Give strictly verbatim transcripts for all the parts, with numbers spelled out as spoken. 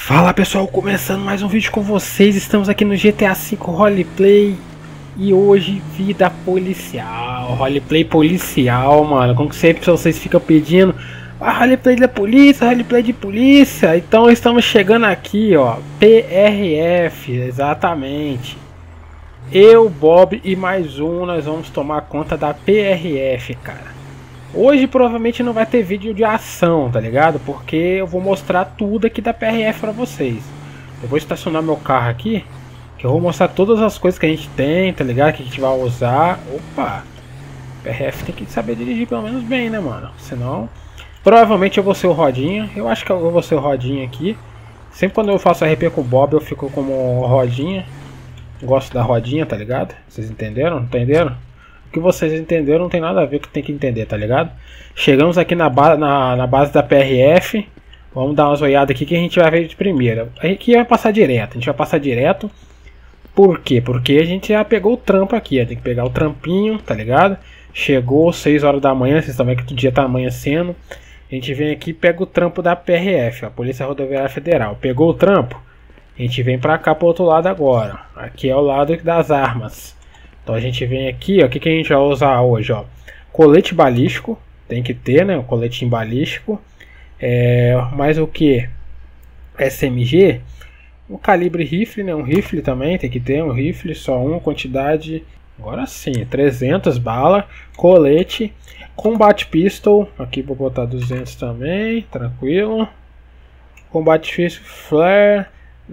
Fala pessoal, começando mais um vídeo com vocês. Estamos aqui no G T A cinco Roleplay e hoje vida policial, roleplay policial, mano. Como que sempre vocês ficam pedindo, ah, roleplay da polícia, roleplay de polícia. Então estamos chegando aqui, ó, P R F, exatamente. Eu, Bob e mais um, nós vamos tomar conta da P R F, cara. Hoje provavelmente não vai ter vídeo de ação, tá ligado? Porque eu vou mostrar tudo aqui da P R F pra vocês. Eu vou estacionar meu carro aqui, que eu vou mostrar todas as coisas que a gente tem, tá ligado? Que a gente vai usar. Opa! P R F tem que saber dirigir pelo menos bem, né, mano? Senão, provavelmente eu vou ser o Rodinha. Eu acho que eu vou ser o Rodinha aqui. Sempre quando eu faço R P com o Bob, eu fico como Rodinha. Gosto da Rodinha, tá ligado? Vocês entenderam? Entenderam? O que vocês entenderam não tem nada a ver com o que tem que entender, tá ligado? Chegamos aqui na, ba na, na base da P R F. Vamos dar umas olhadas aqui que a gente vai ver de primeira. Aqui vai passar direto, a gente vai passar direto. Por quê? Porque a gente já pegou o trampo aqui, ó. Tem que pegar o trampinho, tá ligado? Chegou seis horas da manhã, vocês estão vendo que o dia tá amanhecendo. A gente vem aqui e pega o trampo da P R F, a Polícia Rodoviária Federal. Pegou o trampo, a gente vem pra cá pro outro lado agora. Aqui é o lado das armas. Então a gente vem aqui, ó, o que, que a gente vai usar hoje, ó? Colete balístico, tem que ter, né? O coletinho balístico. É, mais o que? S M G. Um calibre rifle, né? Um rifle também, tem que ter um rifle, só uma quantidade. Agora sim, trezentas balas. Colete. Combat pistol, aqui vou botar duzentos também, tranquilo. Combat pistol, flare,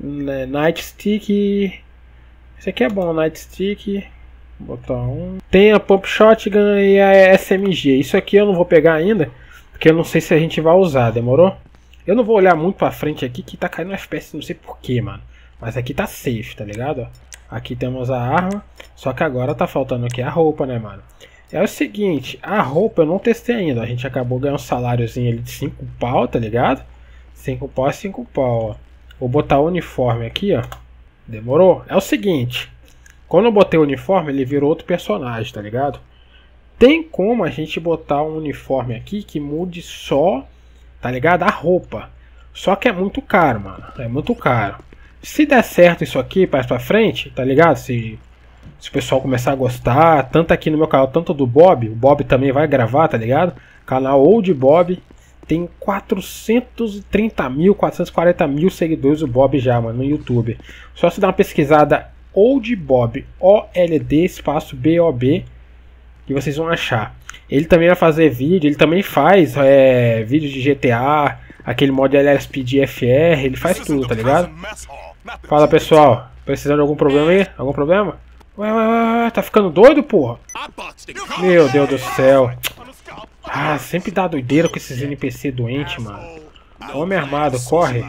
nightstick. Esse aqui é bom, nightstick. Vou botar um. Tem a pump shotgun e a S M G. Isso aqui eu não vou pegar ainda, porque eu não sei se a gente vai usar, demorou? Eu não vou olhar muito pra frente aqui, que tá caindo F P S, não sei porquê, mano. Mas aqui tá safe, tá ligado? Aqui temos a arma, só que agora tá faltando aqui a roupa, né, mano? É o seguinte, a roupa eu não testei ainda. A gente acabou ganhando um saláriozinho ali de cinco pau, tá ligado? cinco pau é cinco pau, ó. Vou botar o uniforme aqui, ó. Demorou? É o seguinte, quando eu botei o uniforme, ele virou outro personagem, tá ligado? Tem como a gente botar um uniforme aqui que mude só, tá ligado? A roupa. Só que é muito caro, mano. É muito caro. Se der certo isso aqui, mais pra frente, tá ligado? Se, se o pessoal começar a gostar, tanto aqui no meu canal, tanto do Bob, o Bob também vai gravar, tá ligado? Canal Old Bob. Tem quatrocentos e trinta mil, quatrocentos e quarenta mil seguidores o Bob já, mano, no YouTube. Só se dar uma pesquisada Old Bob, O L D espaço B O B, que vocês vão achar. Ele também vai fazer vídeo, ele também faz é, vídeo de G T A, aquele mod L S P D F R, ele faz tudo, tá ligado? Fala pessoal, precisando de algum problema aí? Algum problema? Ué, ué, ué, tá ficando doido, porra? Meu Deus do céu. Ah, sempre dá doideira com esses N P C doentes, mano. Homem armado, corre.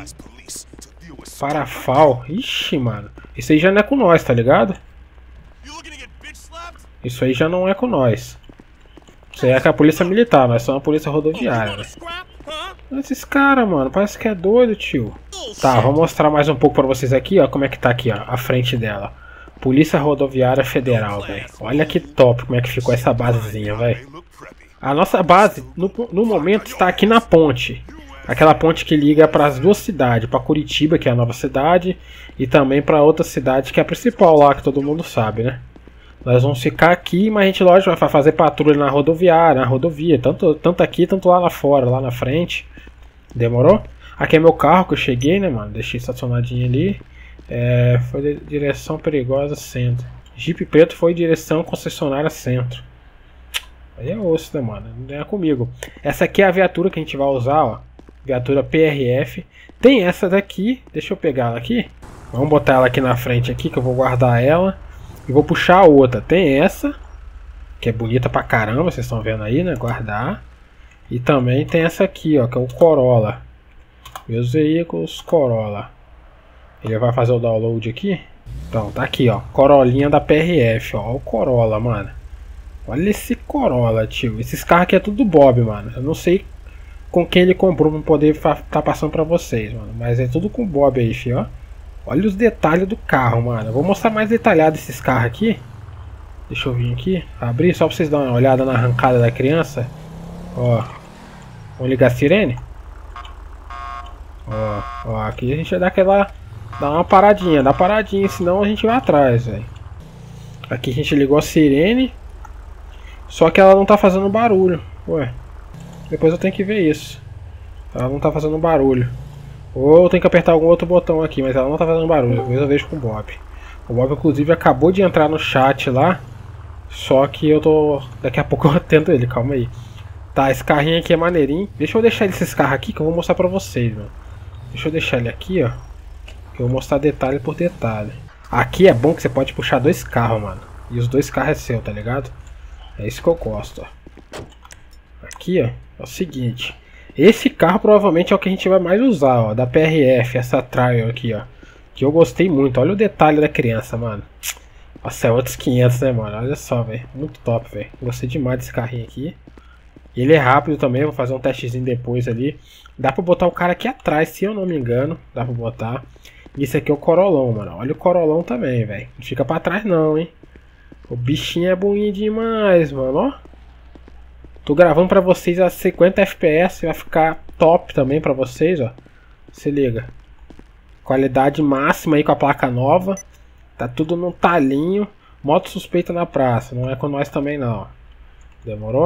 Parafal. Ixi, mano. Isso aí já não é com nós, tá ligado? Isso aí já não é com nós. Isso aí é com a polícia militar, nós somos a polícia rodoviária, né? Esses caras, mano, parece que é doido, tio. Tá, vou mostrar mais um pouco pra vocês aqui, ó. Como é que tá aqui, ó, a frente dela. Polícia Rodoviária Federal, velho. Olha que top como é que ficou essa basezinha, velho. A nossa base, no, no momento, está aqui na ponte. Aquela ponte que liga para as duas cidades. Para Curitiba, que é a nova cidade. E também para outra cidade, que é a principal lá, que todo mundo sabe, né? Nós vamos ficar aqui, mas a gente, lógico, vai fazer patrulha na rodoviária, na rodovia. Tanto, tanto aqui, tanto lá, lá fora, lá na frente. Demorou? Aqui é meu carro que eu cheguei, né, mano? Deixei estacionadinho ali. É, foi de direção perigosa centro. Jeep preto foi direção concessionária centro. Aí é osso, né, mano? Não é comigo. Essa aqui é a viatura que a gente vai usar, ó. Viatura P R F. Tem essa daqui. Deixa eu pegar ela aqui. Vamos botar ela aqui na frente aqui, que eu vou guardar ela. E vou puxar a outra. Tem essa, que é bonita pra caramba, vocês estão vendo aí, né? Guardar. E também tem essa aqui, ó, que é o Corolla. Meus veículos Corolla. Ele vai fazer o download aqui. Então, tá aqui, ó. Corolinha da P R F, ó. Ó o Corolla, mano. Olha esse Corolla, tio. Esses carros aqui é tudo Bob, mano. Eu não sei com quem ele comprou pra poder tá passando pra vocês, mano. Mas é tudo com Bob aí, filho, ó. Olha os detalhes do carro, mano. Eu vou mostrar mais detalhado esses carros aqui. Deixa eu vir aqui. Abrir só pra vocês darem uma olhada na arrancada da criança. Ó. Vamos ligar a sirene? Ó, ó, aqui a gente vai dar aquela... Dá uma paradinha, dá paradinha, senão a gente vai atrás, velho. Aqui a gente ligou a sirene. Só que ela não tá fazendo barulho. Ué. Depois eu tenho que ver isso. Ela não tá fazendo barulho. Ou eu tenho que apertar algum outro botão aqui, mas ela não tá fazendo barulho. Depois eu vejo com o Bob. O Bob inclusive acabou de entrar no chat lá. Só que eu tô... Daqui a pouco eu atendo ele, calma aí. Tá, esse carrinho aqui é maneirinho. Deixa eu deixar esses carros aqui que eu vou mostrar pra vocês, mano. Deixa eu deixar ele aqui, ó. Que eu vou mostrar detalhe por detalhe. Aqui é bom que você pode puxar dois carros, mano. E os dois carros é seu, tá ligado? É isso que eu gosto, ó. Aqui, ó, é o seguinte. Esse carro provavelmente é o que a gente vai mais usar, ó. Da P R F, essa Trial aqui, ó. Que eu gostei muito. Olha o detalhe da criança, mano. Nossa, é outros quinhentos, né, mano? Olha só, velho. Muito top, velho. Gostei demais desse carrinho aqui. Ele é rápido também. Vou fazer um testezinho depois ali. Dá pra botar o cara aqui atrás, se eu não me engano. Dá pra botar. Isso aqui é o Corolão, mano. Olha o Corolão também, velho. Não fica pra trás não, hein. O bichinho é bonito demais, mano, ó. Tô gravando pra vocês a cinquenta F P S. Vai ficar top também pra vocês, ó. Se liga. Qualidade máxima aí com a placa nova. Tá tudo num talinho. Moto suspeita na praça. Não é com nós também não. Demorou?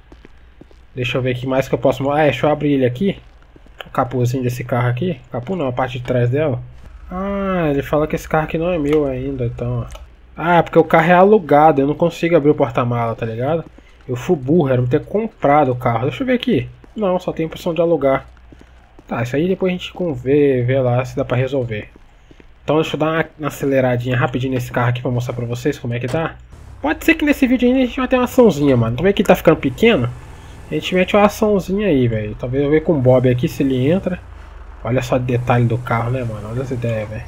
Deixa eu ver aqui mais que eu posso... Ah, é, deixa eu abrir ele aqui. O capuzinho desse carro aqui. Capu não, a parte de trás dela. Ah, ele fala que esse carro aqui não é meu ainda, então... Ah, porque o carro é alugado. Eu não consigo abrir o porta-mala, tá ligado? Eu fui burro, era pra ter comprado o carro. Deixa eu ver aqui. Não, só tem a opção de alugar. Tá, isso aí depois a gente vê, vê lá se dá pra resolver. Então deixa eu dar uma, uma aceleradinha rapidinho nesse carro aqui pra mostrar pra vocês como é que tá. Pode ser que nesse vídeo ainda a gente vai ter uma açãozinha, mano. Como é que ele tá ficando pequeno? A gente mete uma açãozinha aí, velho. Talvez eu ver com o Bob aqui se ele entra. Olha só o detalhe do carro, né, mano? Olha essa ideia, velho.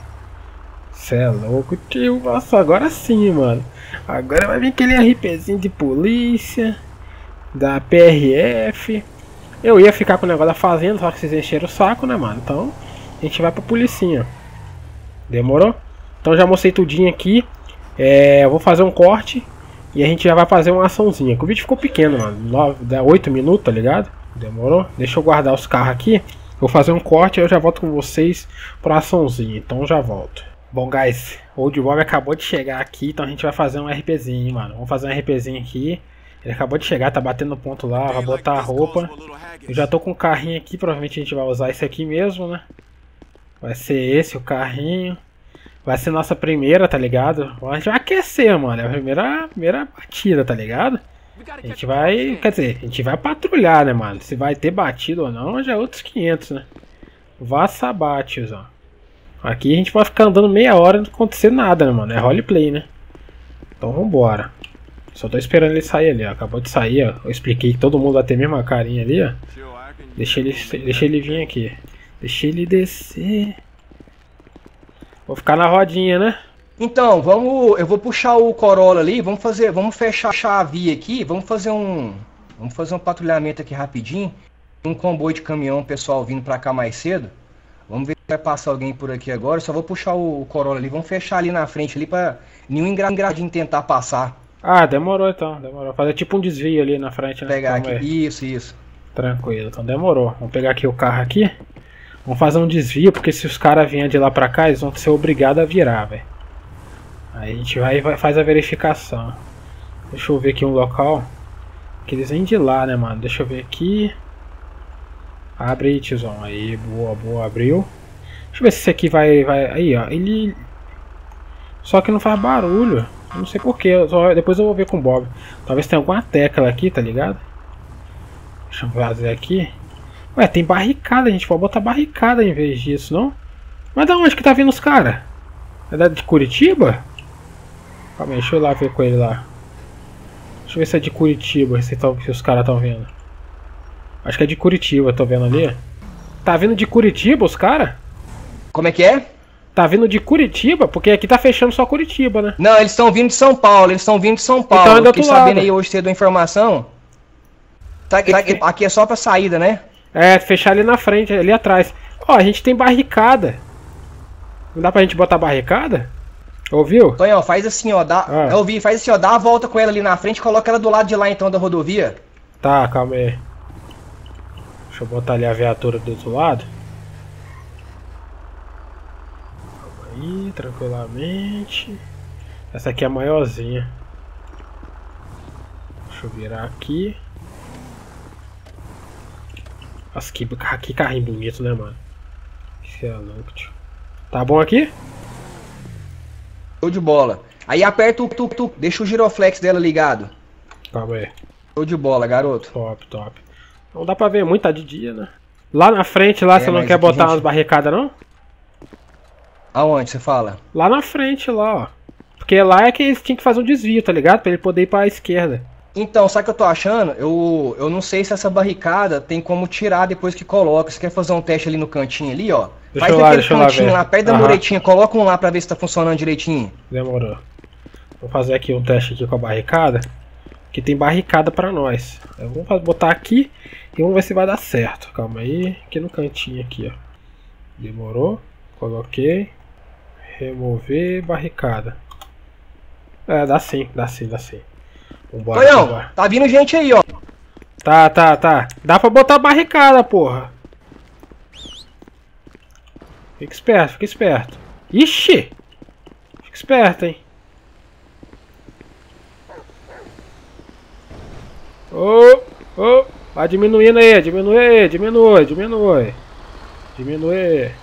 Cê é louco, tio. Nossa, agora sim, mano. Agora vai vir aquele RPzinho de polícia. Da P R F. Eu ia ficar com o negócio da fazenda, só que vocês encheram o saco, né, mano? Então, a gente vai pra policinha. Demorou? Então já mostrei tudinho aqui. É, eu vou fazer um corte. E a gente já vai fazer uma açãozinha. O vídeo ficou pequeno, mano. nove, oito minutos, tá ligado? Demorou? Deixa eu guardar os carros aqui. Vou fazer um corte e eu já volto com vocês pra açãozinha. Então já volto. Bom, guys, o Old Bob acabou de chegar aqui. Então a gente vai fazer um RPzinho, mano. Vamos fazer um RPzinho aqui. Ele acabou de chegar, tá batendo ponto lá. Vai botar a roupa. Eu já tô com o carrinho aqui. Provavelmente a gente vai usar esse aqui mesmo, né? Vai ser esse o carrinho. Vai ser nossa primeira, tá ligado? A gente vai aquecer, mano. É a primeira, primeira batida, tá ligado? A gente vai... Quer dizer, a gente vai patrulhar, né, mano? Se vai ter batido ou não, já é outros quinhentos, né? Vaça bate, ó. Aqui a gente vai ficar andando meia hora e não acontecer nada, né, mano? É roleplay, né? Então vambora. Só tô esperando ele sair ali, ó. Acabou de sair, ó. Eu expliquei que todo mundo vai ter a mesma carinha ali, ó. Deixa ele, deixa ele vir aqui. Deixa ele descer. Vou ficar na rodinha, né? Então, vamos, eu vou puxar o Corolla ali, vamos fazer, vamos fechar a via aqui, vamos fazer um, vamos fazer um patrulhamento aqui rapidinho. Um comboio de caminhão, pessoal vindo pra cá mais cedo. Vamos ver se vai passar alguém por aqui agora. Só vou puxar o, o Corolla ali, vamos fechar ali na frente ali pra nenhum engradinho tentar passar. Ah, demorou então, demorou. Fazer tipo um desvio ali na frente, né? Pegar aqui, aí. isso, isso. Tranquilo, então demorou. Vamos pegar aqui o carro aqui. Vamos fazer um desvio, porque se os caras vierem de lá pra cá, eles vão ser obrigados a virar, velho. Aí a gente vai e vai, faz a verificação. Deixa eu ver aqui um local. Que eles vêm de lá, né, mano? Deixa eu ver aqui. Abre aí, tiozão. Aí, boa, boa, abriu. Deixa eu ver se esse aqui vai... vai... Aí, ó. Ele... Só que não faz barulho. Eu não sei porquê. Depois eu vou ver com o Bob. Talvez tenha alguma tecla aqui, tá ligado? Deixa eu fazer aqui. Ué, tem barricada, a gente pode botar barricada em vez disso, não? Mas da onde que tá vindo os caras? É da de Curitiba? Calma aí, deixa eu ir lá ver com ele lá. Deixa eu ver se é de Curitiba, se, tá, se os caras estão vindo. Acho que é de Curitiba, tô vendo ali. Tá vindo de Curitiba os caras? Como é que é? Tá vindo de Curitiba? Porque aqui tá fechando só Curitiba, né? Não, eles estão vindo de São Paulo, eles estão vindo de São Paulo. Então, fiquei sabendo aí hoje cedo a informação. Tá, tá, aqui é só pra saída, né? É, fechar ali na frente, ali atrás. Ó, a gente tem barricada. Não dá pra gente botar barricada? Ouviu? Tonhão, faz assim, ó. Dá, ah. Eu ouvi, faz assim, ó. Dá a volta com ela ali na frente e coloca ela do lado de lá então da rodovia. Tá, calma aí. Deixa eu botar ali a viatura do outro lado. aí, tranquilamente. Essa aqui é a maiorzinha. Deixa eu virar aqui. Nossa, que, que carrinho bonito, né, mano? Isso é louco, tio. Tá bom aqui? Show de bola. Aí aperta o tu, tu, deixa o giroflex dela ligado. Calma aí. Show de bola, garoto. Top, top. Não dá pra ver muito, tá de dia, né? Lá na frente, lá, É, você não mas quer aqui, botar gente- umas barricadas, não? Aonde você fala? Lá na frente, lá, ó. Porque lá é que eles tinham que fazer um desvio, tá ligado? Pra ele poder ir pra esquerda. Então, sabe o que eu tô achando? Eu, eu não sei se essa barricada tem como tirar depois que coloca. Você quer fazer um teste ali no cantinho ali, ó? Deixa Faz eu lá, aquele deixa eu lá cantinho ver. lá, perto da Aham. muretinha, coloca um lá pra ver se tá funcionando direitinho. Demorou. Vou fazer aqui um teste aqui com a barricada. Que tem barricada pra nós. Eu vou fa- botar aqui e vamos ver se vai dar certo. Calma aí. Aqui no cantinho aqui, ó. Demorou. Coloquei. Remover barricada. É, dá sim, dá sim, dá sim. Vambora, Tonhão, vambora. tá vindo gente aí, ó. Tá, tá, tá. Dá pra botar barricada, porra. Fica esperto, fica esperto. Ixi! Fica esperto, hein. Ô, ô. Vai diminuindo aí, diminui aí, diminui, diminui. Diminui.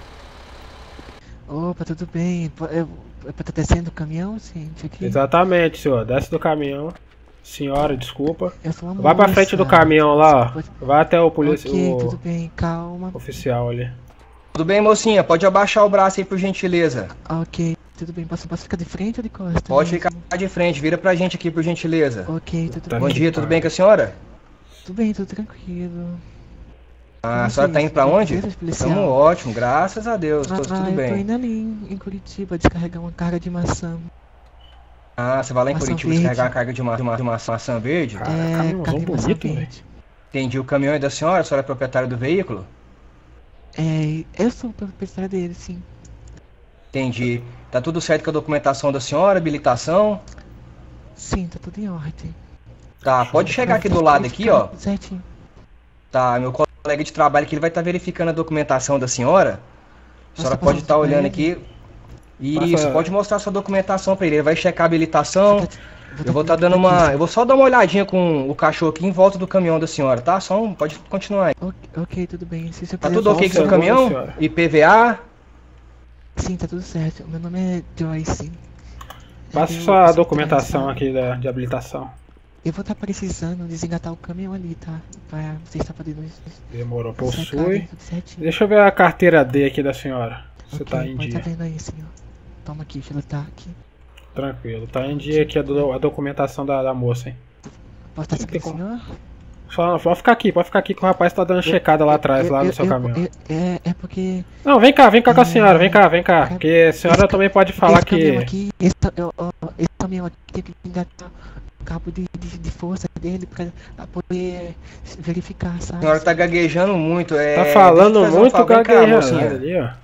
Opa, tudo bem? Po- Eu, eu tô descendo o caminhão, gente, aqui? Exatamente, senhor. Desce do caminhão. Senhora, desculpa. Eu sou uma Vai pra moça. frente do caminhão lá, ó. Pode- Vai até o polícia, Ok, o tudo bem, calma. oficial ali. Tudo bem, mocinha? Pode abaixar o braço aí, por gentileza. Ok, tudo bem. Posso, posso ficar de frente ou de costas? Pode mesmo? ficar de frente, vira pra gente aqui, por gentileza. Ok, tudo Tá Bom bem. dia, tudo bem com a senhora? Tudo bem, tudo tranquilo. Ah, a E senhora tá vocês? indo pra onde? Beleza, policial? Tamo ótimo, graças a Deus, tô Ah, tudo eu tô bem. indo ali em, em Curitiba descarregar uma carga de maçã. Ah, você vai lá em Maçã Curitiba verde. descarregar a carga de, ma de, ma de maçã, maçã verde? Cara, é, caminhãozão carga de maçã bonito, velho. verde. Entendi, o caminhão é da senhora? A senhora é proprietária do veículo? É, eu sou o proprietário dele, sim. Entendi. Tá tudo certo com a documentação da senhora, habilitação? Sim, tá tudo em ordem. Tá, pode chegar aqui do lado aqui, ó. Certinho. Tá, meu colega de trabalho aqui, ele vai estar verificando a documentação da senhora. A senhora Posso pode passar estar pra olhando ele? aqui. Isso, Passa- pode mostrar sua documentação pra ele. Ele vai checar a habilitação. Vou Eu vou estar dando uma. Eu vou só dar uma olhadinha com o cachorro aqui em volta do caminhão da senhora, tá? Só um. Pode continuar aí. Ok, ok, tudo bem. Se você Tá puder tudo só- ok com o seu observou, caminhão? senhora? I P V A? Sim, tá tudo certo. Meu nome é Joyce. Passa Eu- sua eu sou documentação trans, aqui da, de habilitação. Eu vou estar precisando desengatar o caminhão ali, tá? Pra vocês estar podendo. Demorou, secar, possui. tudo certinho. Deixa eu ver a carteira D aqui da senhora. Você Ok, tá em pode dia. tá vendo aí, senhor. Toma aqui, deixa eu tá aqui. Tranquilo, tá em dia aqui a, do- a documentação da, da moça, hein. Posso estar Tem seguindo, como- senhor? Só, pode ficar aqui, pode ficar aqui que o rapaz tá dando checada lá atrás, Eu- lá no eu- seu eu- caminhão. eu- É, é porque. Não, vem cá, vem cá com a É, senhora, vem cá, vem cá. é- Porque a senhora esse também pode porque falar esse caminhão que. Aqui, esse, ca- eu- ó, esse caminhão aqui tem que engatar o cabo de, de, de força dele pra, pra poder verificar, A sabe? senhora tá gaguejando muito. É... Tá deixa eu falando fazer um muito favor. Vem cá, gaguejando mocinha. ali, ó.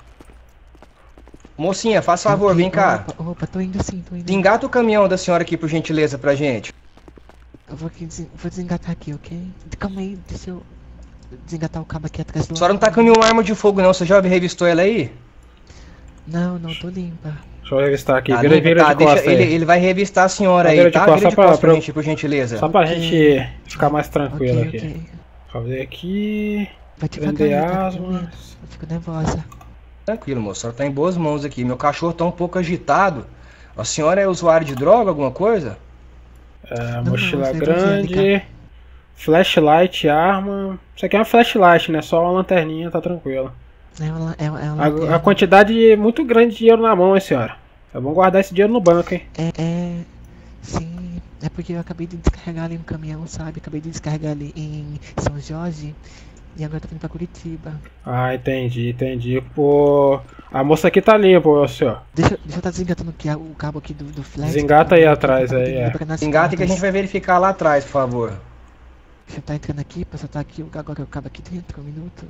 Mocinha, faça favor, Ok, vem cá. Opa, opa, tô indo sim, tô indo. Engata o caminhão da senhora aqui, por gentileza, pra gente. Eu vou, aqui, desen- vou desengatar aqui, ok? Calma aí, deixa eu desengatar o cabo aqui atrás do. A senhora não tá com nenhuma arma de fogo, não. Você já revistou ela aí? Não, não, tô limpa. Deixa eu revistar aqui. Tá, Vira, limpa, vira tá, de deixa- costa ele, aí. ele vai revistar a senhora Tá, aí, vira de tá? costa, Vira de só pra- costa pra pra- gente, por gentileza. Só pra Ok. gente ficar mais tranquilo Ok, aqui. ok. Fazer aqui. Vai devagar, Vender aí, tá asmas. tranquilo. Eu fico nervosa. Tranquilo, moço. A senhora tá em boas mãos aqui. Meu cachorro tá um pouco agitado. A senhora é usuário de droga, alguma coisa? É, não, mochila você é grande. Flashlight, arma. Isso aqui é uma flashlight, né? Só uma lanterninha, tá tranquilo. É uma, é uma, é uma A, a lanterna. quantidade é muito grande de dinheiro na mão, hein, senhora. É bom guardar esse dinheiro no banco, hein? É, é. Sim, é porque eu acabei de descarregar ali um caminhão, sabe? Acabei de descarregar ali em São Jorge. E agora tô vindo pra Curitiba. Ah, entendi, entendi. Pô, a moça aqui tá limpa, ô senhor. Deixa, deixa eu estar desengatando aqui a- o cabo aqui do, do flash. Desengata aí atrás, aí, é. Engata que a gente vai verificar lá atrás, por favor. Deixa eu estar entrando aqui, pra soltar aqui, agora o cabo aqui dentro, um minuto.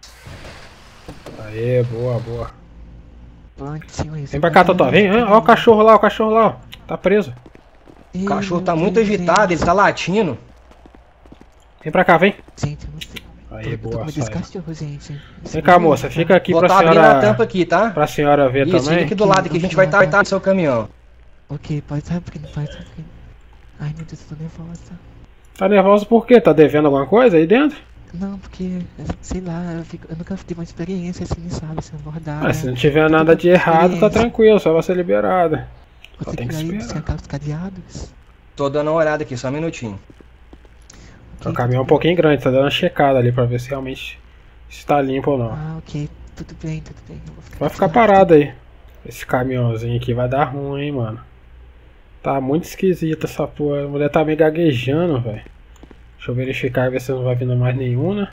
Aê, boa, boa. Prontinho, isso. Vem pra cá, Totó. Vem, ó o cachorro lá, o cachorro lá, ó. Tá preso. O cachorro tá muito agitado, ele tá latindo. Vem pra cá, vem. Gente, eu não sei. Aí, Eu tô boa, com medo desse sai. cachorro, gente. Vem cá, moça, fica aqui Vou pra tá abrindo senhora... a tampa aqui, tá? Pra senhora ver Isso, também. fica aqui do lado aqui, a gente vai estar tá, tá no seu caminhão. Ok, pode estar um pouquinho, pode estar um pouquinho. Ai meu Deus, eu tô nervosa. Tá nervoso por quê? Tá devendo alguma coisa aí dentro? Não, porque, sei lá, eu, fico, eu nunca tive uma experiência assim, sabe, sendo abordada. Ah, se não tiver nada de errado, tá tranquilo, só vai ser liberada. Só Você tem que quer ir esperar. buscar os cadeados? Tô dando uma olhada aqui, só um minutinho. O caminhão é um pouquinho grande, tá dando uma checada ali pra ver se realmente está limpo ou não. Ah, ok, tudo bem, tudo bem. Eu vou ficar Vai aqui ficar rapidinho. parado aí. Esse caminhãozinho aqui vai dar ruim, hein, mano. Tá muito esquisito essa porra. A mulher tá meio gaguejando, velho. Deixa eu verificar, ver se não vai vindo mais nenhum, né?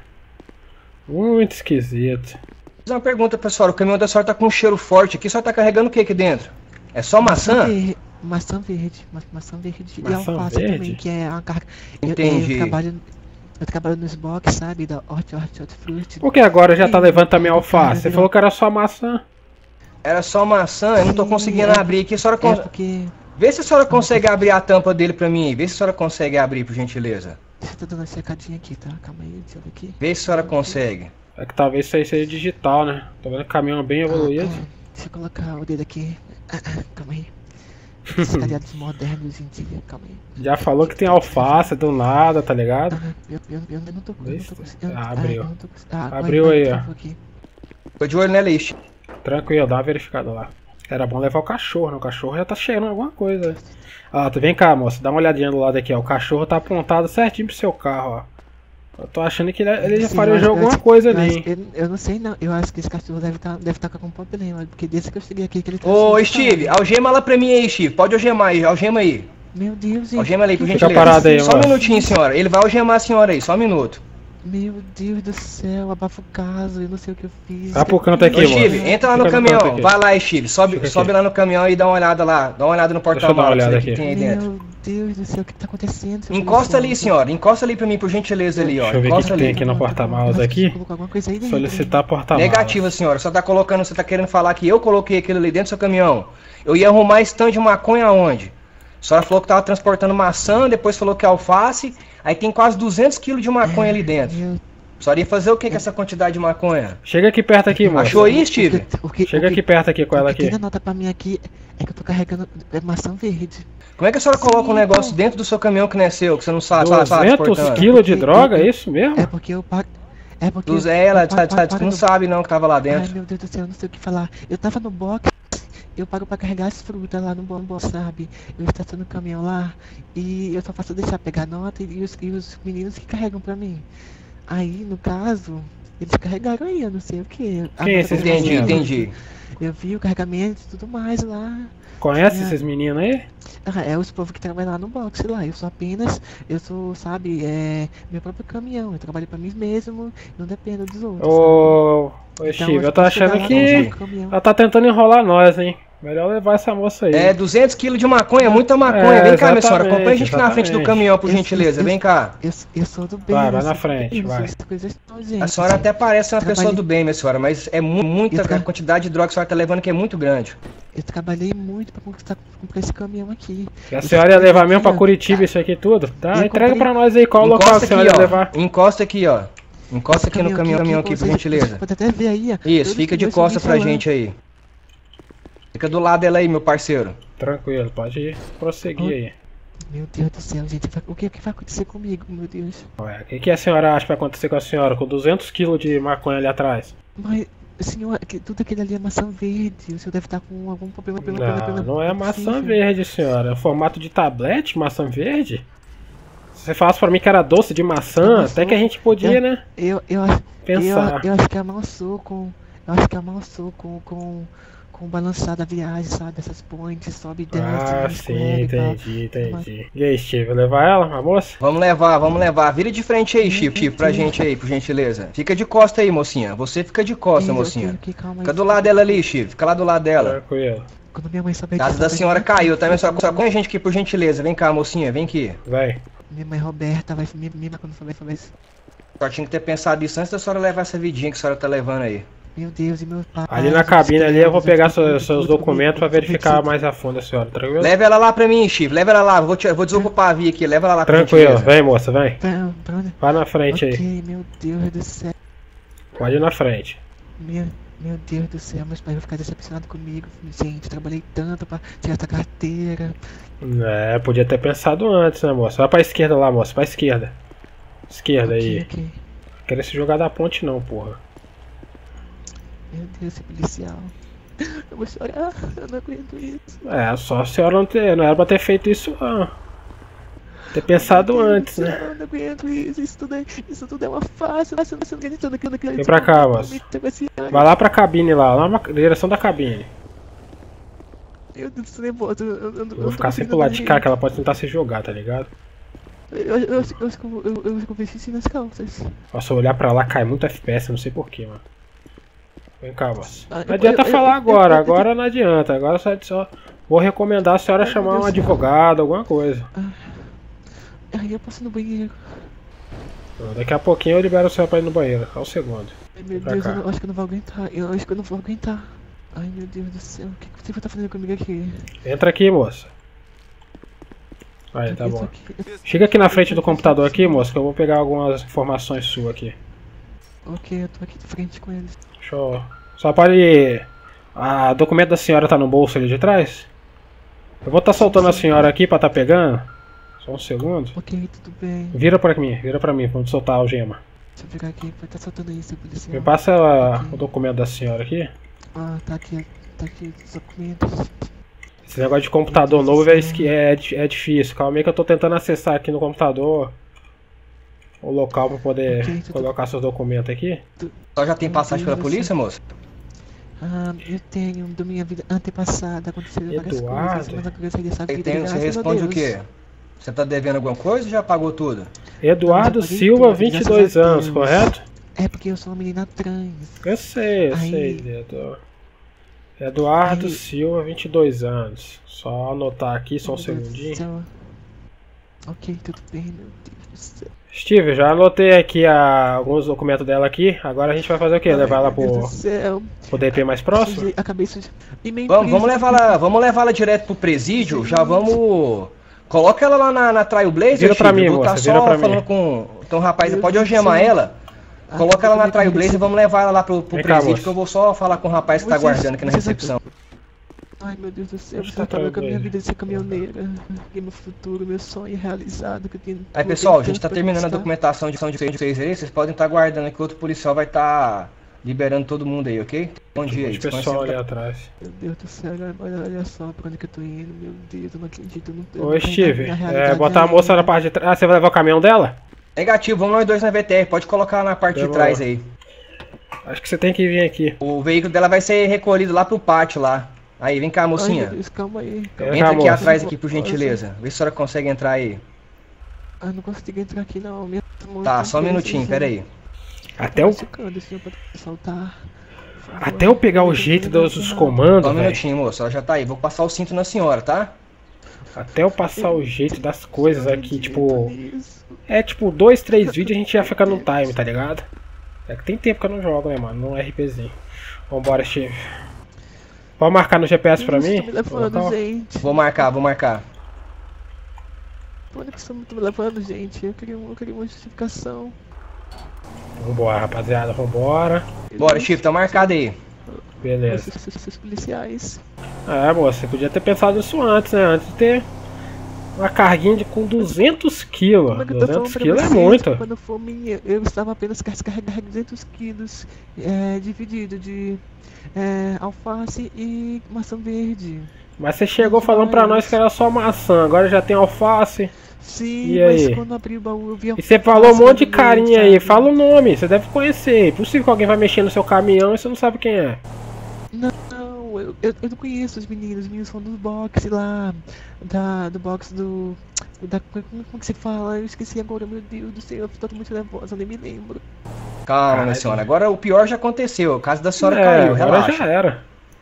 Muito esquisito. Vou fazer uma pergunta, pessoal. O caminhão da senhora tá com um cheiro forte aqui. A senhora tá carregando o que aqui dentro? É só maçã? verde, maçã verde, ma- maçã verde e Maçã alface verde? também, que é uma carga. Eu, Entendi. Eu, trabalho, eu trabalho nos box, sabe, da Hort, Hort, Hortifruti. Por que agora já tá Sim, levando também eu tô alface? Você carregando. falou que era só maçã. Era só maçã, eu não tô Sim, conseguindo é- abrir aqui. A senhora É con- porque. Vê se a senhora consegue abrir a tampa dele pra mim aí. Vê se a senhora consegue abrir, por gentileza. Deixa eu tô dando uma secadinha aqui, tá? Calma aí, deixa eu ver aqui. Vê se a senhora consegue. É que talvez isso aí seja digital, né? Tô vendo que o caminhão é bem evoluído. Ah, ah, deixa eu colocar o dedo aqui. Ah, ah, calma aí. Esses cadeados modernos em dia, calma aí. Já falou que tem alface do nada, tá ligado? Ah, eu, eu, eu não tô, eu não Isso. tô conseguindo. Ah, abriu. eu não tô cons- ah, agora Abriu vai, aí, travou ó. aqui. Tô de olho nela aí. Tranquilo, dá uma verificada lá. Era bom levar o cachorro, né? O cachorro já tá cheirando alguma coisa. Ah, tu vem cá, moça, dá uma olhadinha do lado aqui, ó. O cachorro tá apontado certinho pro seu carro, ó. Eu tô achando que ele, ele já Sim, farejou eu acho- alguma eu acho- coisa eu ali, acho- hein? Eu, eu não sei não, eu acho que esse cachorro deve estar deve tá com algum problema, porque desde que eu cheguei aqui que ele tá Ô, assim, Steve, sabe? algema lá pra mim aí, Steve. Pode algemar aí, algema aí. Meu Deus, gente. Algema aí, por que- Fica gentileza. parado aí, Só um moça. minutinho, senhora. Ele vai algemar a senhora aí, só um minuto. Meu Deus do céu, abafa o caso, eu não sei o que eu fiz. Tá pro canto aqui, Ô, moça. Steve, entra lá no Fica no canto caminhão. aqui. Vai lá, Steve. Sobe, Fica aqui. sobe lá no caminhão e dá uma olhada lá. Dá uma olhada no Deixa eu dar uma porta-malas olhada que aqui. tem aí dentro. Meu Deus do céu, o que tá acontecendo? seu Encosta ali, policial? senhora. Encosta ali pra mim, por gentileza ali, ó. Deixa eu ver o que Encosta que tem ali. aqui no porta-malas Eu acho que aqui. você colocou alguma coisa aí dentro, Solicitar porta-malas. Negativa, senhora. Só tá colocando, você tá querendo falar que eu coloquei aquilo ali dentro do seu caminhão. Eu ia arrumar stand de maconha aonde? A senhora falou que tava transportando maçã, depois falou que é alface. Aí tem quase duzentos quilos de maconha ali dentro. Meu A senhora ia fazer o que com essa quantidade de maconha? Chega aqui perto aqui, moça. Achou aí, Steve? O que, Chega o que, aqui perto aqui com ela o que aqui. tem na nota pra mim aqui é que eu tô carregando é maçã verde. Como é que a senhora coloca um negócio dentro do seu caminhão que não é seu, que você não sabe, sabe, sabe duzentos transportando? quilos de Porque droga, eu- é isso mesmo? É porque eu pago. É porque. Dos ela, eu pago- sabe, sabe, pago você não no- sabe não que tava lá Ai dentro. meu Deus do céu, eu não sei o que falar. Eu tava no box, eu pago pra carregar as frutas lá no bombom, sabe? Eu estaciono o caminhão lá e eu só faço deixar pegar nota e os, e os meninos que carregam pra mim. Aí, no caso, eles carregaram aí, eu não sei o que. Quem é esses Entendi, meninos? entendi. Eu vi o carregamento e tudo mais lá. Conhece É. esses meninos aí? Ah, é os povos que trabalham lá no box lá. Eu sou apenas, eu sou, sabe, é meu próprio caminhão. Eu trabalho pra mim mesmo, não dependo dos outros. Ô, ô sabe? Steve, eu eu tô posso chegar achando lá que no caminhão. ela tá tentando enrolar nós, hein? Melhor levar essa moça aí. É, duzentos quilos de maconha, muita maconha. É, Vem cá, minha senhora, exatamente, acompanha a gente aqui na frente do exatamente. caminhão, por Eu- gentileza. eu- Vem cá. Eu, eu sou do bem. Vai, eu vai sou na do frente, bem, eu não vai. sou essas coisas não, gente. A senhora até parece uma Trabalhei- pessoa do bem, minha senhora, mas é mu- muita Eu tra- a quantidade de droga que a senhora tá levando que é muito grande. Eu trabalhei muito pra conquistar comprar esse caminhão aqui. E a Eu senhora ia trabalhei levar mesmo pra aqui, ó. Curitiba isso aqui tudo? Tá, Eu entrega comprei- pra nós aí qual local que a Encosta senhora aqui, ia ó. levar. Encosta aqui, ó. Encosta Esse aqui no caminhão, caminhão aqui, por vocês- gentileza. vocês podem até ver aí, ó. Isso, Todos fica os de meus costa pra falando. gente aí. Fica do lado dela aí, meu parceiro. Tranquilo, pode ir, prosseguir aí. Meu Deus do céu, gente. vai- O que, o que vai acontecer comigo, meu Deus? Ué, o que, que a senhora acha que vai acontecer com a senhora com duzentos quilos de maconha ali atrás? Mas, senhor, que- tudo aquilo ali é maçã verde. O senhor deve estar com algum problema. problema, Não, problema, não é maçã possível. verde, senhora. É formato de tablete, maçã verde? Se você falasse pra mim que era doce de maçã, Amassou. até que a gente podia, né? Eu, eu, acho- Pensar. eu, eu acho que amansou com. Eu acho que amansou com. com com o balançar da viagem, sabe? Essas pontes, sobe e desce. Ah, escorrega sim, e tal. entendi, entendi. E aí, Steve, levar ela, a moça? Vamos levar, vamos levar. Vira de frente aí, Chico, Chico, pra gente aí, por gentileza. Fica de costa aí, mocinha. Você fica de costa, Ei, eu mocinha. tenho que- calma aí, Fica do lado dela ali, Chico. Fica lá do lado dela. Tranquilo. Quando minha mãe souber A casa que da essa senhora coisa- caiu, tá? Minha senhora, só põe a gente aqui, por gentileza. Vem cá, mocinha, vem aqui. Vai. Minha mãe Roberta vai me me quando souber, souber. Só tinha que ter pensado isso antes da senhora levar essa vidinha que a senhora tá levando aí. Meu Deus, e meu pai. Ali na cabine ali eu vou pegar seus, seus documentos pra verificar mais a fundo a senhora, tranquilo? Leva ela lá pra mim, Chief. Leva ela lá. Vou, te, vou desocupar a via aqui. Leva ela lá pra mim. Tranquilo, vem moça, vem. Pra, pra onde? Vai na frente Ok, aí. meu Deus do céu. Pode ir na frente. Meu, meu Deus do céu, meus pais vão ficar decepcionados comigo. Gente, trabalhei tanto pra tirar essa carteira. É, podia ter pensado antes, né, moça? Vai pra esquerda lá, moça, pra esquerda. Esquerda Ok, aí. ok. Querer se jogar da ponte não, porra. Meu Deus, esse policial. Eu vou chorar, eu não aguento isso. É, só a senhora não, ter, não era pra ter feito isso não. Ter pensado Meu Deus antes, do céu, né? Eu não aguento isso, isso tudo é, isso tudo é uma farsa. Você não está acreditando naquilo naquilo. Vem pra cá, moça. Vai lá pra cabine lá, lá na direção da cabine. Meu Deus, tô nervoso. Eu, eu, eu, Eu vou ficar sempre pro lado de cá, que ela pode tentar se jogar, tá ligado? Eu, eu, eu, acho que eu, eu, eu, eu vesti nas calças. Nossa, olhar pra lá cai muito F P S, não sei porquê, mano. Vem cá, moça. Ah, Não adianta eu- eu- falar eu- agora, eu- eu- agora não adianta. Agora só, só vou recomendar a senhora Ai, meu chamar um Deus. advogado, alguma coisa. Aí eu passo no banheiro. Daqui a pouquinho eu libero a senhora pra ir no banheiro, só um segundo. Ai, meu Pra Deus, cá. eu não- acho que eu não vou aguentar. Eu acho que eu não vou aguentar. Ai, meu Deus do céu. O que que você tá fazendo comigo aqui? Entra aqui, moça. Aí, tá Eu tô bom. aqui- eu- Chega aqui na frente do computador aqui, moça, que eu vou pegar algumas informações suas aqui. Ok, eu tô aqui de frente com eles. Deixa eu... Só pode... A documento da senhora tá no bolso ali de trás? Eu vou estar soltando a senhora aqui pra tá pegando. Só um segundo. Ok, tudo bem. Vira pra mim, vira pra mim, vamos soltar a algema. Deixa eu pegar aqui, vai estar soltando aí, seu policial. Me passa a- o documento da senhora aqui. Ah, tá aqui, tá aqui os documentos. Esse negócio de computador novo é, esqui- é, di- é difícil. Calma aí que eu tô tentando acessar aqui no computador o local pra poder Ok, tudo- colocar seus documentos aqui. Só já tem passagem pela polícia, moça? Ah, eu tenho da minha vida antepassada, aconteceu várias Eduardo. coisas, mas eu queria sair dessa Aí vida, tem, você graças a responde o Deus. quê? Você tá devendo alguma coisa ou já pagou tudo? Eduardo Eu já paguei Silva, tudo, vinte e graças dois a anos, Deus. correto? É porque eu sou uma menina trans. Eu sei, eu Aí. sei, Edu. Eduardo Aí. Silva, vinte e dois anos. Só anotar aqui, só um Meu Deus do segundinho. céu. Ok, tudo bem, meu Deus do céu. Steve, já anotei aqui a- alguns documentos dela aqui. Agora a gente vai fazer o quê? Levar ela Ai, meu Deus pro, do céu. pro D P mais próximo? Sujei a cabeça de... E meio Vamos, vamos preso. levar ela, vamos levar ela direto pro presídio, já vamos... Coloca ela lá na, na Trailblazer, Vira pra Chico, mim, eu vou tá moça, vira só pra mim. falando com... Então, rapaz, Meu pode Deus do algemar céu. ela, Ah, coloca ela na eu tô Trailblazer e meio vamos levar ela lá pro, pro Vem cá, presídio, moça. que eu vou só falar com o rapaz que tá Vocês- guardando aqui na vocês- recepção. Ai, meu Deus do céu, Onde você tá acabou com a minha Trailblazer? vida de ser caminhoneira. Que meu futuro, meu sonho realizado. Que eu tenho, Aí, eu pessoal, a tenho gente tá tanto pra terminando a conquistar. documentação de de vocês aí, vocês podem estar guardando que o outro policial vai estar liberando todo mundo aí, ok? Bom dia aí. Tem pessoal ali atrás. Meu Deus do céu, olha, olha, olha só pra onde que eu tô indo, meu Deus, eu não acredito. Eu não, eu Ô não tô Steve, na é, realidade botar a moça ainda. na parte de trás. Ah, você vai levar o caminhão dela? Negativo, vamos nós dois na V T R, pode colocar na parte de Demorou. trás aí. Acho que você tem que vir aqui. O veículo dela vai ser recolhido lá pro pátio lá. Aí, vem cá, Ai, mocinha. meu Deus, calma aí. Vem Entra cá, aqui moça. atrás aqui, por gentileza. Vê se a senhora consegue entrar aí. Ah, não consigo entrar aqui não. Minha mão Tá, tá só um presa, minutinho, assim. pera aí. Até eu, Machucando, senhor, pra soltar. Por favor. até eu pegar o jeito dos dos comandos, Só um velho. minutinho, moça, ela já tá aí. Vou passar o cinto na senhora, tá? Até eu passar o jeito das coisas Eu não aqui, acredito tipo. nisso. É tipo, dois, três vídeos a gente já fica no time, tá ligado? É que tem tempo que eu não jogo, né, mano? Num RPzinho. Vambora, Steve. Pode marcar no G P S pra Isso, mim? tô me levando, Local? gente. Vou marcar, vou marcar. Por onde que você tá me levando, gente? Eu queria, eu queria uma justificação. Vambora, rapaziada, vambora. Bora, Chief, tá marcado aí. Beleza. Esses, esses policiais. É, moça, você podia ter pensado isso antes, né? Antes de ter uma carguinha de, com duzentos quilos. Como é que eu tô falando duzentos pra quilos é vocês? muito. Quando for minha, eu estava apenas carregando duzentos quilos, é, dividido de é, alface e maçã verde. Mas você chegou falando pra nós que era só maçã, agora já tem alface. Sim, E mas aí? quando abri o baú eu vi E você falou um alface monte de no meio, carinha aí, sabe? fala o nome, você deve conhecer. É possível que alguém vai mexer no seu caminhão e você não sabe quem é. Não, eu, eu, eu não conheço os meninos, os meninos são do boxe lá, da, do boxe do... Da, como, como que se fala? Eu esqueci agora, meu Deus do céu, eu tô muito nervosa, eu nem me lembro. Calma, minha Caralho. senhora. Agora o pior já aconteceu. O caso da senhora É, caiu, agora relaxa. já era.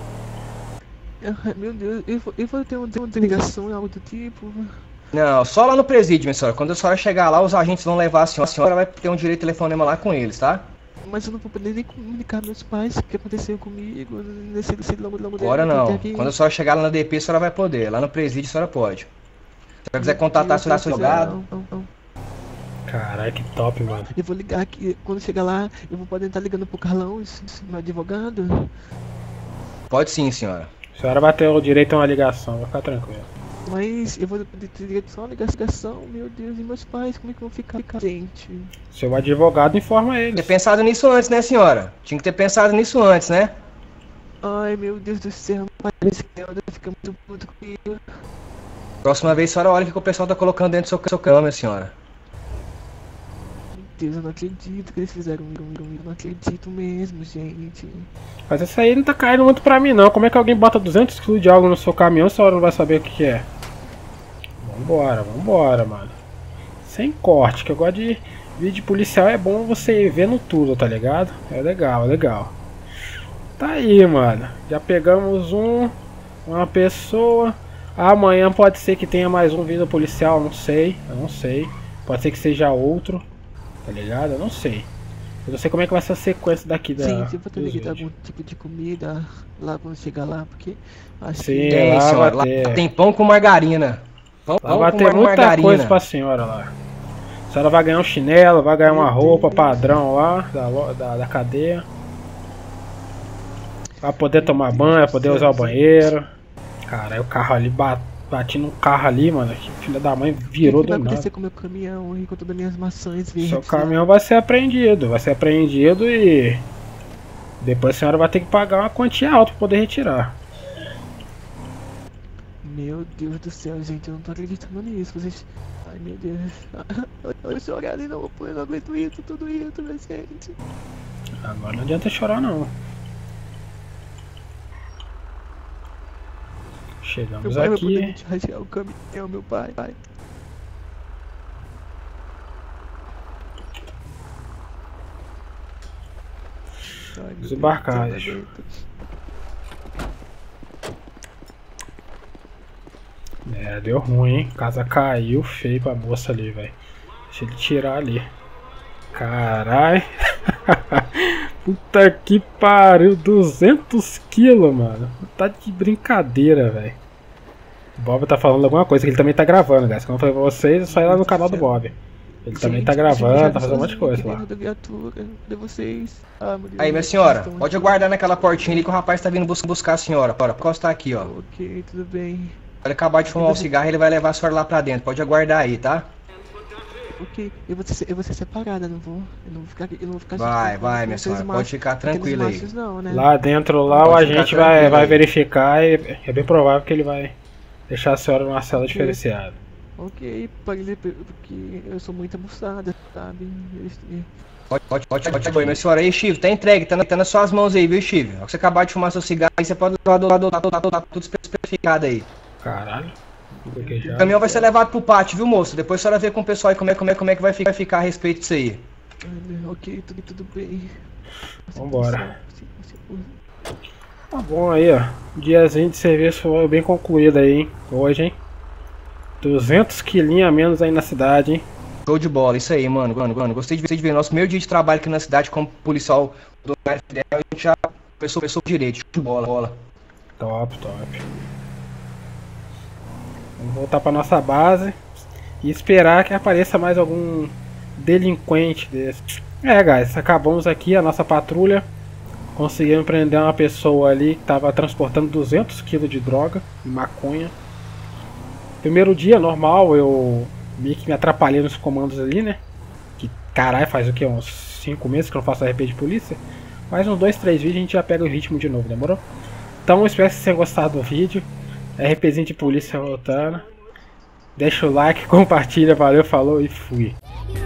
Ah, meu Deus, eu, vou- eu vou ter uma, uma delegação, algo do tipo. Não, só lá no presídio, minha senhora. Quando a senhora chegar lá, os agentes vão levar a senhora. A senhora vai ter um direito de telefonema lá com eles, tá? Mas eu não vou poder nem comunicar meus pais o que aconteceu comigo nesse, nesse longo, longo Agora não. Quando a senhora chegar lá na D P, a senhora vai poder. Lá no presídio, a senhora pode. Se a senhora quiser contatar seu advogado. Caralho, que top, mano. Eu vou ligar aqui. Quando chegar lá, eu vou poder estar ligando pro Carlão, meu advogado. Pode sim, senhora. A senhora vai ter o direito a uma ligação, vai ficar tranquilo. Mas eu vou ter só uma ligação, meu Deus, e meus pais, como é que vão ficar, gente? Seu advogado informa eles. Ter pensado nisso antes, né, senhora? Tinha que ter pensado nisso antes, né? Ai, meu Deus do céu, parece que eu fica muito puto comigo. Próxima vez, a senhora olha o que o pessoal tá colocando dentro do seu, seu câmera, senhora. Meu Deus, eu não acredito que eles fizeram isso, eu não acredito mesmo, gente. Mas essa aí não tá caindo muito pra mim, não. Como é que alguém bota duzentos quilos de algo no seu caminhão se a hora não vai saber o que, que é? Vambora, vambora, mano. Sem corte, que eu gosto de vídeo policial, é bom você ir vendo tudo, tá ligado? É legal, é legal. Tá aí, mano. Já pegamos um, uma pessoa. Amanhã pode ser que tenha mais um vídeo policial, não sei, eu não sei. Pode ser que seja outro, tá ligado? Eu não sei. Eu não sei como é que vai ser a sequência daqui da. Sim, se eu vou ter que dar algum tipo de comida lá quando chegar lá, porque acho Sim, que tem, lá senhora. vai ter. Lá tem pão com margarina. Pão, Lá pão vai com ter mar muita margarina. coisa pra senhora lá. A senhora vai ganhar um chinelo, vai ganhar uma roupa padrão lá da, lo- da, da cadeia. Vai poder tomar banho, vai poder usar o banheiro. Caralho, o carro ali bate. Bati num carro ali, mano. Que filha da mãe virou o que do vai nada. acontecer com o meu caminhão e com todas as minhas maçãs verdes? Seu caminhão vai ser apreendido. Vai ser apreendido e. Depois a senhora vai ter que pagar uma quantia alta pra poder retirar. Meu Deus do céu, gente, eu não tô acreditando nisso. Vocês. Ai, meu Deus. Eu chorar ali, não, eu não aguento isso, tudo isso, minha gente. Agora não adianta chorar, não. Chegamos Meu pai vai poder aqui. me rasgar o caminhão, meu pai. pai. Ai, meu Deus, Desembarcar, eu não deixa. aguento. É, deu ruim, hein? A casa caiu feio pra moça ali, velho. Deixa ele tirar ali. Caralho. Puta que pariu. duzentos quilos, mano. Tá de brincadeira, velho. O Bob tá falando alguma coisa que ele também tá gravando, guys. Como eu falei pra vocês, é só ir lá no canal do Bob. Ele também tá gravando, tá fazendo um monte de coisa lá. Da viatura, de vocês. Ah, meu Deus, Aí, minha vocês senhora, estão pode aqui. aguardar naquela portinha ali que o rapaz tá vindo bus buscar a senhora. Bora, encostar aqui, ó. Ok, tudo bem. Ele acabar de fumar o cigarro e ele vai levar a senhora lá pra dentro. Pode aguardar aí, tá? Ok, eu vou ser, eu vou ser separada, não vou. Eu não vou ficar aqui, eu não vou ficar Vai, junto com- vai, com minha aqueles senhora. machos- Pode ficar aqueles tranquila aí. machos não, né? Lá dentro, lá o Pode ficar agente vai, tranquilo vai aí. verificar e é bem provável que ele vai deixar a senhora numa cela diferenciada. Ok, pode dizer porque eu sou muito abusada, sabe? Eu- Pode, pode, pode, pode, pode, minha senhora. Aí, Chive, tá entregue, tá, na- tá nas suas mãos aí, viu, Chive? Na hora que você acabar de fumar seu cigarro, aí você pode levar do lado, do lado, do lado, tudo especificado aí. Caralho. O caminhão vai ser levado pro pátio, viu, moço? Depois a senhora vê com o pessoal aí como é, como é, como é que vai ficar, vai ficar a respeito disso aí. Ai, ok, tudo, tudo bem. Vambora. Tá bom aí, ó. Diazinho de serviço foi bem concluído aí, hein? Hoje, hein? duzentos quilinhos a menos aí na cidade, hein? Show de bola, isso aí, mano, mano, mano. Gostei de ver, de ver. Nosso primeiro dia de trabalho aqui na cidade como policial do F D L, a gente já começou, começou direito. Show de bola, bola. Top, top. Vamos voltar pra nossa base e esperar que apareça mais algum delinquente desse. É, guys, acabamos aqui a nossa patrulha. Conseguimos prender uma pessoa ali que estava transportando duzentos quilos de droga e maconha. Primeiro dia, normal, eu meio que me atrapalhei nos comandos ali, né? Que caralho, faz o que? Uns cinco meses que eu não faço R P de polícia. Mais uns dois, três vídeos a gente já pega o ritmo de novo, demorou? Então espero que vocês tenham gostado do vídeo. RPzinho de polícia voltando. Deixa o like, compartilha, valeu, falou e fui.